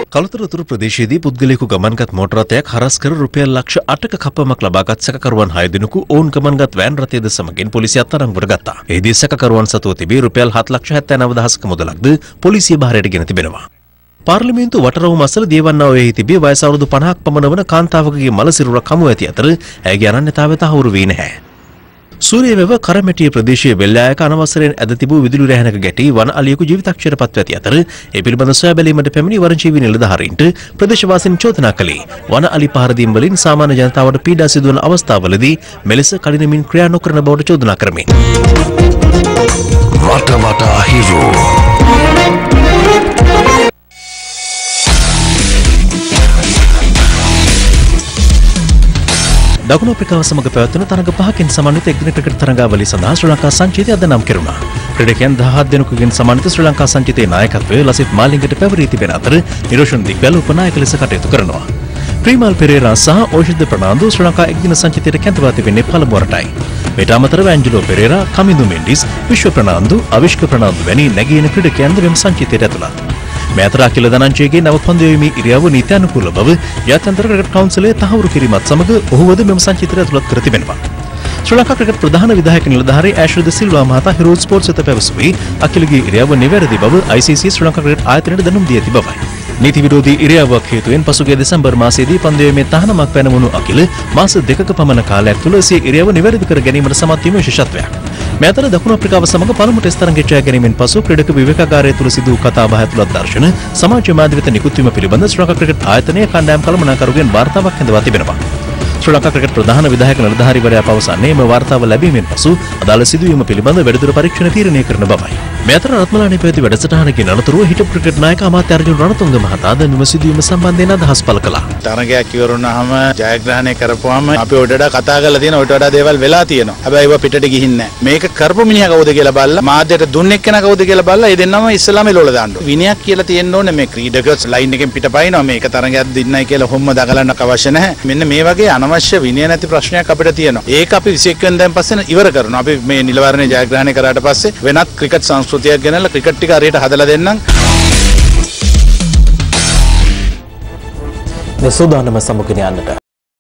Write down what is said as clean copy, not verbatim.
කළුතර ප්‍රදේශයේදී පුද්ගලයෙකු ගමන්ගත් මෝටර රථයක් හරස් කර රුපියල් ලක්ෂ 8ක කප්පමක් ලබාගත් සැකකරුවන් 6 දෙනෙකු ඔවුන් ගමන්ගත් වෑන් රථයද සමගින් පොලිසිය අත්අඩංගුවට ගත්තා. එහිදී සැකකරුවන් සතුව තිබී රුපියල් 7,79,000ක මුදලක්ද පොලිසිය බාරයට ගෙන තිබෙනවා. පාර්ලිමේන්තු වටරවුම අසල දියවන්නාවෙහි තිබී වයස අවුරුදු 50ක් පමණ වන කාන්තාවකගේ මල සිරුරක් හමු ඇති අතර ඇයගේ අනන්‍යතාවය තහවුරු වී නැහැ. සූරියවැව කරමැටිය ප්‍රදේශයේ වෙල්ලායක අනවසරයෙන් ඇද තිබූ විදුලි රැහැනක ගැටි වන අලියෙකු ජීවිතක්ෂයට පත්ව ඇති අතර ඒ පිළිබඳ සොයා බැලීමට පැමිණි වනජීවී නිලධාරීන්ට ප්‍රදේශවාසීන් චෝදනා කළේ වන අලි පහර දීම් වලින් සාමාන්‍ය ජනතාවට පීඩා සිදුවන අවස්ථාවලදී මෙලෙස කඩිනමින් ක්‍රියා නොකරන බවට චෝදනා කරමින් රට වටා හිරු දකුණු අප්‍රිකාව සමග පැවැත්වෙන තරඟ 5කින් සමන්විත එක්දින ක්‍රිකට් තරඟාවලිය සඳහා ශ්‍රී ලංකා සංචිතය අද නම් කෙරුණා. ක්‍රීඩකයන් 17 දෙනෙකුගෙන් සමන්විත ශ්‍රී ලංකා සංචිතයේ නායකත්වය ලසිත් මාලිංගට පැවරී තිබෙන අතර නිරෝෂන් දිග්වැල උපනායක ලෙස කටයුතු කරනවා. ප්‍රීමල් පෙරේරා සහ ඕෂිත ප්‍රනාන්දු ශ්‍රී ලංකා එක්දින සංචිතයට කැඳවා තිබෙන්නේ පළමු වරටයි. මේට අමතරව ඇන්ජලෝ පෙරේරා, කමින්දු මෙන්ඩිස්, විශ්ව ප්‍රනාන්දු, අවිෂ්ක ප්‍රනාන්දු වැනි නැගීන ක්‍රීඩකයන්ද මෙම සංචිතයට ඇතුළත්. මේ අතර අකිල ධනංජයගේ නව පන්දුවීමේ ඉරියව්ව නීත්‍යානුකූල බව ජාත්‍යන්තර ක්‍රිකට් කවුන්සිලය තහවුරු කිරීමත් සමග ඔහුවද මෙම සංචිතයට ඇතුළත් කර තිබෙනවා. ශ්‍රී ලංකා ක්‍රිකට් ප්‍රධාන විධායක නිලධාරී ඇෂ්ලි ද සිල්වා මහතා හිරෝඩ් ස්පෝර්ට්ස් වෙත පැවසුවේ අකිලගේ ඉරියව්ව නිවැරදි බව ICC ශ්‍රී ලංකා ක්‍රිකට් ආයතනයට දැනුම් දී ඇති බවයි. නීති විරෝධී ඉරියව්වක් හේතුවෙන් පසුගිය දෙසැම්බර් මාසයේදී පන්දුවීමේ තහනමක් පැනවුණු අකිල මාස 2ක පමණ කාලයක් තුළ සිය ඉරියව්ව නිවැරදි කර ගැනීමට සමත් වීම විශේෂත්වයක්. මේ අතර දකුණු අප්‍රිකාව සමග පළමු ටෙස්ට් තරඟය ජය ගැනීමෙන් පසු ක්‍රීඩක විවේකාගාරය තුළ සිදු වූ කතාබහ ඇතුළත් දර්ශන සමාජ මාධ්‍ය වෙත නිකුත් වීම පිළිබඳ ශ්‍රී ලංකා ක්‍රිකට් ආයතනයේ කණ්ඩායම් කළමනාකරුගෙන් වාර්තාවක් හැඳවා තිබෙනවා. ශ්‍රී ලංකා ක්‍රිකට් ප්‍රධාන විධායක නිලධාරීවරයා පවසන්නේ මේ වාර්තාව ලැබීමෙන් පසු අදාළ සිදුවීම පිළිබඳ වැඩිදුර පරීක්ෂණ තීරණය කරන බවයි. මේ අතර රත්මලානේ පැවති වැඩසටහනකින් අනතුරුව හිටපු ක්‍රිකට් නායක අමාත්‍ය අර්ජුන රණතුංග මහතා ද මෙම සිදුවීම සම්බන්ධයෙන් අදහස් පළ කළා. තරගයක් ඉවරුනහම ජයග්‍රහණය කරපුවාම අපි ඔය වඩා කතා කරලා තියෙන ඔය වඩා දේවල් වෙලා තියෙනවා. හැබැයි ඒවා පිටට ගිහින් නැහැ. මේක කරපු මිනිහා කවුද කියලා බලලා මාධ්‍යයට දුන්නේ කෙනා කවුද කියලා බලලා ඒ දෙන්නම ඉස්සලාම එලවල දාන්න ඕනේ. විනයක් කියලා තියෙන්න ඕනේ මේ ක්‍රීඩකස් ලයින් එකෙන් පිටපයින්නවා මේක තරගයක් දින්නයි කියලා හොම්ම දගලන්නක් අවශ්‍ය නැහැ. මෙන්න මේ වගේ අනවශ්‍ය විනය නැති ප්‍රශ්නයක් අපිට තියෙනවා. ඒක අපි 21 වෙනිදාන් පස්සේ ඉවර කරනවා. අපි මේ නිලවරණේ ජයග්‍රහණය කරාට පස්සේ වෙනත් ක්‍රිකට් සංස්කෘතියක් ගෙනල්ලා ක්‍රිකට් ටික හරියට හදලා දෙන්නම්. මේ සූදානම සමුගෙන යන්නට